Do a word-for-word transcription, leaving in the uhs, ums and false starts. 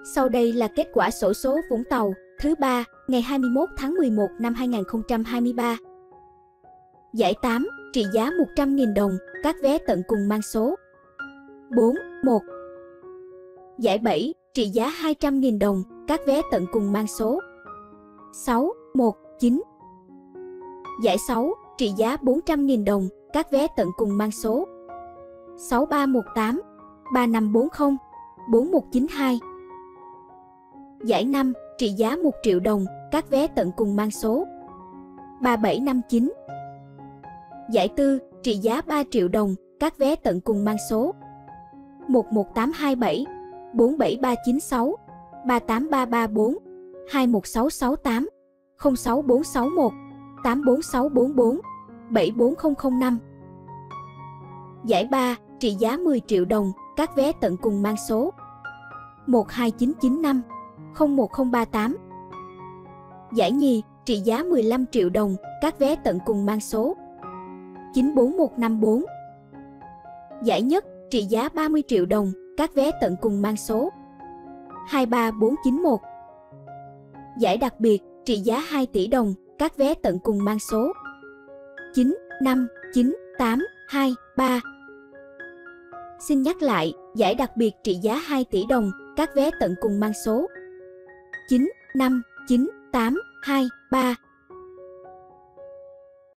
Sau đây là kết quả xổ số Vũng Tàu thứ ba ngày hai mươi mốt tháng mười một năm hai nghìn không trăm hai mươi ba. Giải tám trị giá một trăm nghìn đồng, các vé tận cùng mang số bốn một. Giải bảy trị giá hai trăm nghìn đồng, các vé tận cùng mang số sáu một chín. Giải sáu trị giá bốn trăm nghìn đồng, các vé tận cùng mang số sáu ba một tám, ba năm bốn không, bốn một chín hai. Giải năm trị giá một triệu đồng, các vé tận cùng mang số ba bảy năm chín. Giải tư trị giá ba triệu đồng, các vé tận cùng mang số một một tám hai bảy, bốn bảy ba chín sáu, ba tám ba ba bốn, hai một sáu sáu tám, không sáu bốn sáu một, tám bốn sáu bốn bốn, bảy bốn không không năm. Giải ba trị giá mười triệu đồng, các vé tận cùng mang số một hai chín chín năm, không một không ba tám. Giải nhì trị giá mười lăm triệu đồng, các vé tận cùng mang số chín bốn một năm bốn. Giải nhất trị giá ba mươi triệu đồng, các vé tận cùng mang số hai ba bốn chín một. Giải đặc biệt trị giá hai tỷ đồng, các vé tận cùng mang số chín năm chín tám hai ba. Xin nhắc lại, giải đặc biệt trị giá hai tỷ đồng, các vé tận cùng mang số chín năm chín tám hai ba.